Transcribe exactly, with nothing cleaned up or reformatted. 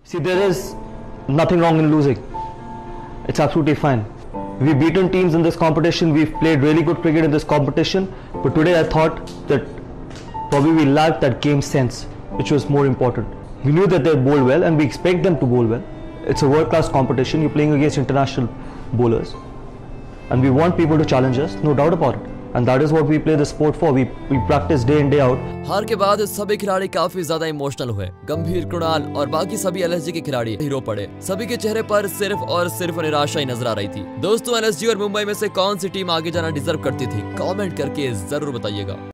See, there is nothing wrong in losing. It's absolutely fine. We've beaten teams in this competition. We've played really good cricket in this competition. But today I thought that probably we lacked that game sense, which was more important. We knew that they bowled well and we expect them to bowl well. It's a world-class competition. You're playing against international bowlers. And we want people to challenge us, no doubt about it. And that is what we play the sport for. We, we practice day in, day out. हार के बाद सभी खिलाड़ी काफी ज्यादा emotional हुए। गंभीर, कृणाल और बाकी सभी एलएसजी के खिलाड़ी हीरो पड़े। सभी के चेहरे पर सिर्फ और सिर्फ निराशा ही नजर आ रही थी। दोस्तों, एलएसजी और मुंबई में से कौन सी टीम आगे जाना डिजर्व करती थी? कमेंट करके जरूर बताइएगा।